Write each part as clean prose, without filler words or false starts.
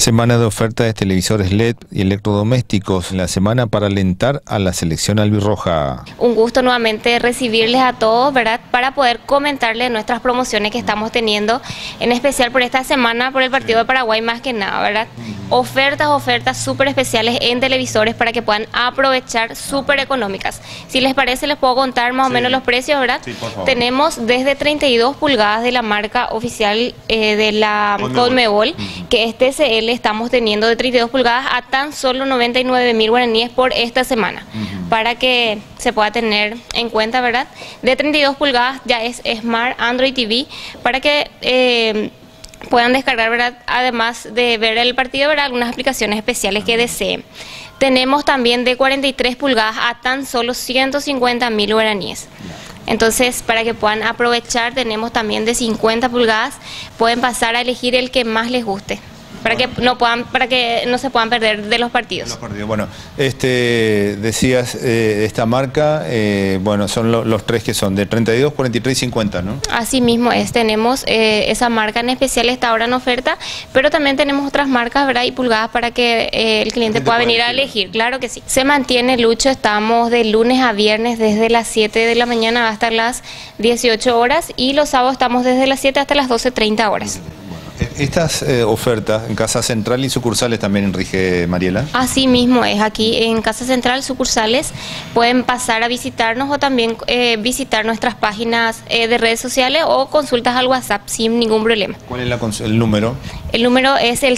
Semana de oferta de televisores LED y electrodomésticos en la semana para alentar a la selección albirroja. Un gusto nuevamente recibirles a todos, ¿verdad? Para poder comentarles nuestras promociones que estamos teniendo, en especial por esta semana, por el partido de Paraguay más que nada, ¿verdad? Ofertas súper especiales en televisores para que puedan aprovechar, súper económicas. Si les parece, les puedo contar más o menos los precios, ¿verdad? Sí, por favor. Tenemos desde 32 pulgadas de la marca oficial de la Conmebol, que es TCL, estamos teniendo de 32 pulgadas a tan solo 99.000 guaraníes por esta semana, para que se pueda tener en cuenta, ¿verdad? De 32 pulgadas ya es Smart Android TV, para que puedan descargar, ¿verdad? Además de ver el partido, ¿verdad? Algunas aplicaciones especiales que deseen. Tenemos también de 43 pulgadas a tan solo 150.000 guaraníes. Entonces, para que puedan aprovechar, tenemos también de 50 pulgadas, pueden pasar a elegir el que más les guste, para que no se puedan perder de los partidos. Bueno, decías esta marca, bueno, son los tres que son de 32, 43 y 50, ¿no? Así mismo es, tenemos esa marca en especial, está ahora en oferta, pero también tenemos otras marcas, ¿verdad? Y pulgadas para que el cliente pueda venir a elegir, claro que sí. Se mantiene, Lucho, estamos de lunes a viernes desde las 7 de la mañana hasta las 18 horas y los sábados estamos desde las 7 hasta las 12:30 horas. Estas ofertas en Casa Central y sucursales también rige, Mariela. Así mismo es, aquí en Casa Central, sucursales, pueden pasar a visitarnos o también visitar nuestras páginas de redes sociales o consultas al WhatsApp sin ningún problema. ¿Cuál es el número? El número es el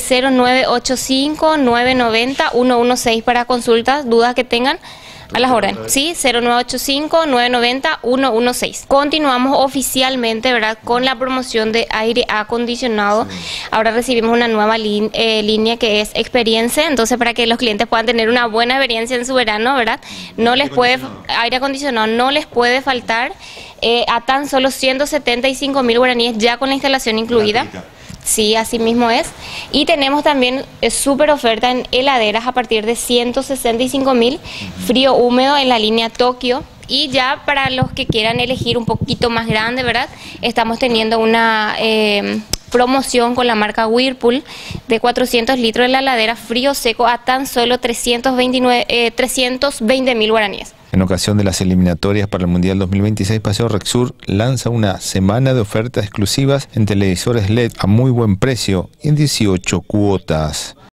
0985-990-116 para consultas, dudas que tengan. A las horas, sí, 0985-990-116. Continuamos oficialmente, ¿verdad?, con la promoción de aire acondicionado. Sí. Ahora recibimos una nueva línea que es Experiencia, entonces para que los clientes puedan tener una buena experiencia en su verano, ¿verdad? Aire acondicionado no les puede faltar a tan solo 175.000 guaraníes ya con la instalación incluida. Sí, así mismo es. Y tenemos también súper oferta en heladeras a partir de 165.000, frío húmedo en la línea Tokio. Y ya para los que quieran elegir un poquito más grande, ¿verdad? Estamos teniendo una promoción con la marca Whirlpool de 400 litros de la heladera frío seco a tan solo 320.000 guaraníes. En ocasión de las eliminatorias para el Mundial 2026, Paseo Rexur lanza una semana de ofertas exclusivas en televisores LED a muy buen precio en 18 cuotas.